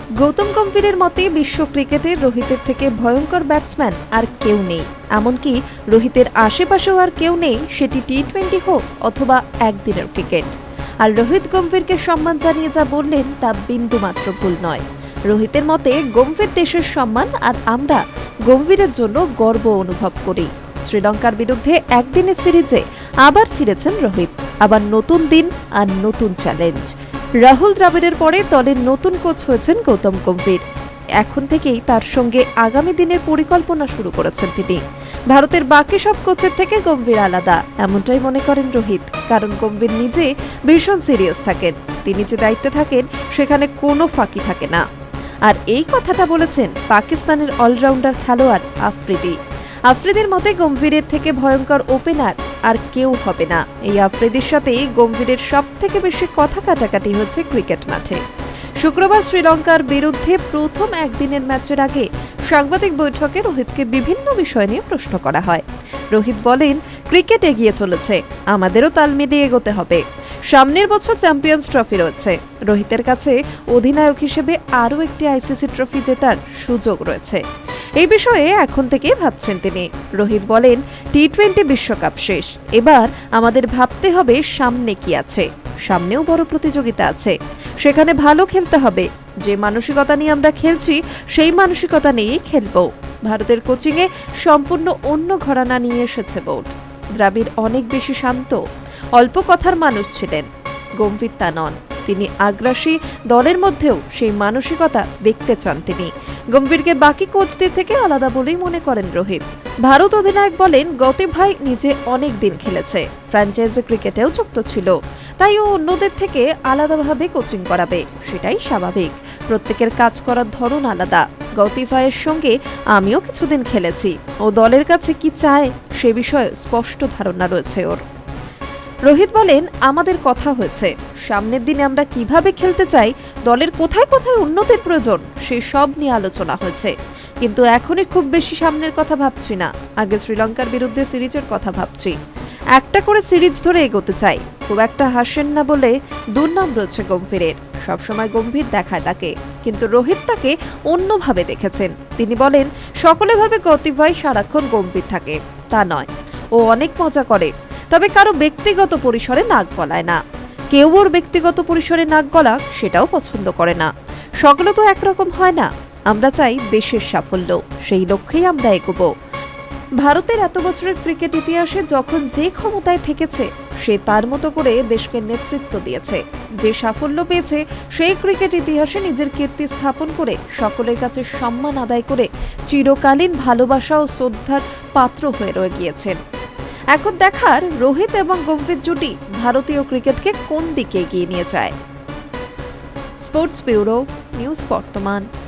গৌতম গম্ভীরের মতে বিশ্ব ক্রিকেটে রোহিতের থেকে ভয়ঙ্কর ব্যাটসম্যান আর কেউ নেই। এমনকি রোহিতের আশেপাশেও আর কেউ নেই, সেটি টি-20 হোক অথবা একদিনের ক্রিকেট। আর রোহিত গম্ভীরকে সম্মান জানিয়ে যা বললেন তা বিন্দুমাত্র ভুল নয়। রোহিতের মতে গম্ভীর দেশের সম্মান, আর আমরা গম্ভীরের জন্য গর্ব অনুভব করি। শ্রীলঙ্কার বিরুদ্ধে একদিনের সিরিজে আবার ফিরেছেন রোহিত। আবার নতুন দিন আর নতুন চ্যালেঞ্জ। রাহুল দ্রাবিড়ের পরে দলের নতুন কোচ হয়েছেন গৌতম গম্ভীর। এখন থেকেই তার সঙ্গে আগামী দিনের পরিকল্পনা শুরু করেছেন তিনি। ভারতের বাকি সব কোচের থেকে গম্ভীর আলাদা, এমনটাই মনে করেন রোহিত। কারণ গম্ভীর নিজে ভীষণ সিরিয়াস থাকেন। তিনি যে দায়িত্বে থাকেন সেখানে কোনো ফাঁকি থাকে না। আর এই কথাটা বলেছেন পাকিস্তানের অলরাউন্ডার খেলোয়াড় আফ্রিদির মতে গম্ভীরের থেকে ভয়ঙ্কর ওপেনার আর কেউ হবে না। এই আফ্রিদির সাথেই গম্ভীরের সব থেকে বেশি কথা কাটাকাটি হচ্ছে ক্রিকেট মাঠে। শুক্রবার শ্রীলঙ্কার বিরুদ্ধে প্রথম একদিনের ম্যাচের আগে সাংবাদিক বৈঠকে রোহিতকে বিভিন্ন বিষয় নিয়ে প্রশ্ন করা হয়। রোহিত বলেন, ক্রিকেট এগিয়ে চলেছে, আমাদেরও তাল মিলিয়ে এগোতে হবে। সামনের বছর চ্যাম্পিয়ন্স ট্রফি রয়েছে। রোহিতের কাছে অধিনায়ক হিসেবে আরও একটি আইসিসি ট্রফি জেতার সুযোগ রয়েছে। এই বিষয়ে এখন থেকে ভাবছেন তিনি। রোহিত বলেন, টি-20 বিশ্বকাপ শেষ, এবার আমাদের ভাবতে হবে সামনে কি আছে। সামনেও বড় প্রতিযোগিতা আছে, সেখানে ভালো খেলতে হবে। যে মানসিকতা নিয়ে আমরা খেলছি সেই মানসিকতা নিয়েই খেলবো। ভারতের কোচিংয়ে সম্পূর্ণ অন্য ঘরানা নিয়ে এসেছে বোর্ড। দ্রাবিড় অনেক বেশি শান্ত, অল্প কথার মানুষ ছিলেন। গম্ভীর তা নন, তিনি আগ্রাসী। দলের মধ্যেও সেই মানসিকতা দেখতে চান তিনি। গম্ভীরকে বাকি কোচদের থেকে আলাদা বলেই মনে করেন রোহিত। ভারত অধিনায়ক বলেন, গৌতম ভাই নিজে অনেক দিন খেলেছে, ফ্র্যাঞ্চাইজি ক্রিকেটেও যুক্ত ছিল, তাই ও অন্যদের থেকে আলাদাভাবে কোচিং করাবে, সেটাই স্বাভাবিক। প্রত্যেকের কাজ করার ধরন আলাদা। গৌতম ভাইয়ের সঙ্গে আমিও কিছুদিন খেলেছি, ও দলের কাছে কি চায় সে বিষয়ে স্পষ্ট ধারণা রয়েছে ওর। রোহিত বলেন, আমাদের কথা হয়েছে, সামনের দিনে আমরা কিভাবে খেলতে চাই, দলের কোথায় কোথায় উন্নতির প্রয়োজন, সে সব নিয়ে আলোচনা হয়েছে। কিন্তু এখনই খুব বেশি সামনের কথা ভাবছি না, আগে শ্রীলঙ্কার বিরুদ্ধে সিরিজের কথা ভাবছি। একটা করে সিরিজ ধরে এগোতে চাই। খুব একটা হাসেন না বলে দুর্নাম রয়েছে গম্ভীরের, সবসময় গম্ভীর দেখায় তাকে, কিন্তু রোহিত তাকে অন্যভাবে দেখেছেন। তিনি বলেন, সকলে ভাবে গৌতম ভাই সারাক্ষণ গম্ভীর থাকে, তা নয়, ও অনেক মজা করে, তবে কারো ব্যক্তিগত পরিসরে নাক গলায় না। কেউ ওর ব্যক্তিগত পরিসরে নাক গলা সেটাও পছন্দ করে না। সকলে তো একরকম হয় না। আমরা চাই দেশের সাফল্য, সেই লক্ষ্যেই আমরা এগোবো। ভারতের এত বছরের ক্রিকেট ইতিহাসে যখন যে ক্ষমতায় থেকেছে সে তার মতো করে দেশকে নেতৃত্ব দিয়েছে। যে সাফল্য পেয়েছে সেই ক্রিকেট ইতিহাসে নিজের কীর্তি স্থাপন করে সকলের কাছে সম্মান আদায় করে চিরকালীন ভালোবাসা ও শ্রদ্ধার পাত্র হয়ে রয়ে গিয়েছেন। এখন দেখার রোহিত এবং গম্ভীর জুটি ভারতীয় ক্রিকেটকে কোন দিকে এগিয়ে নিয়ে যায়। স্পোর্টস ব্যুরো, নিউজ বর্তমান।